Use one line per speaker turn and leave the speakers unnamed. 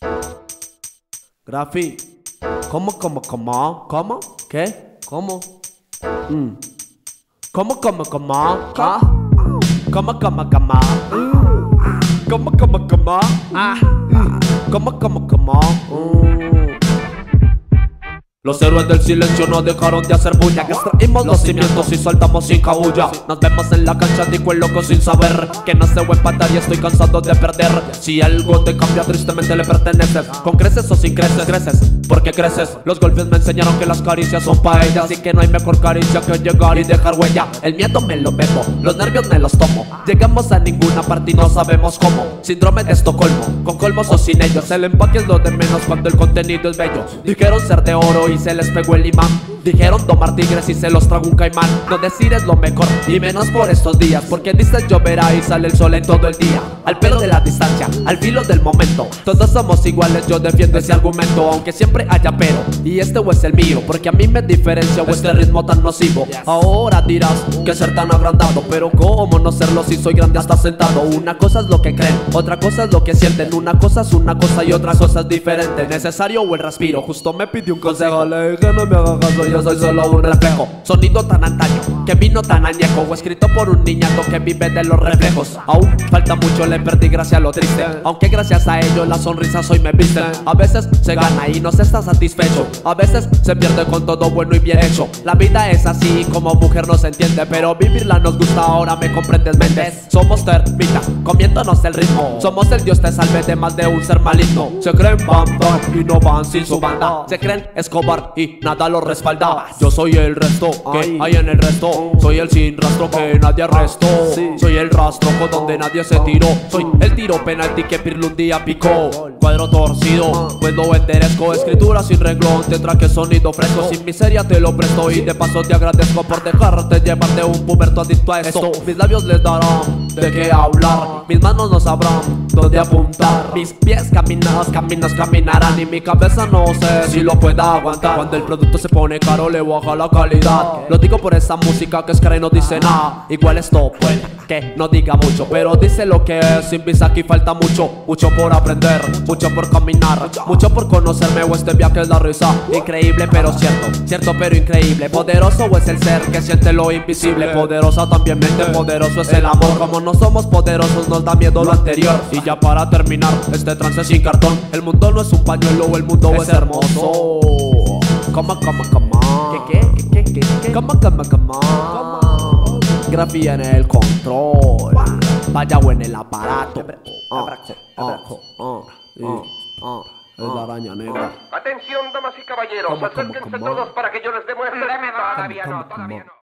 Graffi. ¿Cómo? ¿Qué? ¿Cómo? ¿Cómo? ¿Ah? ¿Cómo? ¿Cómo? Los héroes del silencio no dejaron de hacer bulla. Extraímos los cimientos y saltamos sin cabulla. Nos vemos en la cancha, digo el loco sin saber que no sé empatar y estoy cansado de perder. Si algo te cambia, tristemente le perteneces. Con creces o sin creces, creces porque creces. Los golpes me enseñaron que las caricias son pa' ellas, y que no hay mejor caricia que llegar y dejar huella. El miedo me lo bebo, los nervios me los tomo. Llegamos a ninguna parte y no sabemos cómo. Síndrome de Estocolmo, con colmos o sin ellos. El empaque es lo de menos cuando el contenido es bello. Dijeron ser de oro y se les pegó el imán. Dijeron tomar tigres y se los tragó un caimán. No decir es lo mejor, y menos por estos días, porque dices lloverá y sale el sol en todo el día. Al pelo de la distancia, al filo del momento, todos somos iguales, yo defiendo ese argumento. Aunque siempre haya pero, y este o es el mío, porque a mí me diferencia o este ritmo tan nocivo. Ahora dirás que ser tan agrandado, pero cómo no serlo si soy grande hasta sentado. Una cosa es lo que creen, otra cosa es lo que sienten. Una cosa es una cosa y otra cosa es diferente. Necesario o el respiro, justo me pidió un consejo. Le dije no me haga caso, yo soy solo un reflejo. Sonido tan antaño, que vino tan añejo, o escrito por un niñato que vive de los reflejos. Aún falta mucho, le perdí gracias a lo triste, aunque gracias a ello las sonrisas hoy me visten. A veces se gana y no se está satisfecho, a veces se pierde con todo bueno y bien hecho. La vida es así, como mujer no se entiende, pero vivirla nos gusta, ahora me comprendes, Méndez. Somos termita, comiéndonos el ritmo. Somos el Dios te salve de más de un ser maligno. Se creen Bam Bam y no van sin su banda. Se creen Escobar y nada lo respalda. Yo soy el resto que hay en el resto. Soy el sin rastro que nadie arrestó. Soy el rastro con donde nadie se tiró. Soy el tiro penalti que Pirlo un día picó. Cuadro torcido, pues lo enderezco. Escritura sin renglón, tendrá que sonido fresco. Sin miseria te lo presto y de paso te agradezco por dejarte llevar de un puberto adicto a esto. Mis labios les darán de qué hablar, mis manos no sabrán dónde apuntar. Mis pies caminarán y mi cabeza no sé si lo pueda aguantar. Cuando el producto se pone caro le baja la calidad. Lo digo por esa música que es cara y no dice nada. Igual esto puede que no diga mucho, pero dice lo que es. Sin visa aquí falta mucho, mucho por aprender, mucho por caminar, mucho por conocerme, o este viaje es la risa. Increíble pero cierto, cierto pero increíble. Poderoso o es el ser que siente lo invisible. Poderosa también mente, poderoso es el amor. Como no somos poderosos nos da miedo lo anterior. Y ya para terminar este trance sin cartón, el mundo no es un pañuelo, el mundo es hermoso. Come Graffi en el control, Paya o en el aparato. Es la araña negra.
Atención, damas y caballeros, acérquense todos para que yo les demuestre. Todavía no.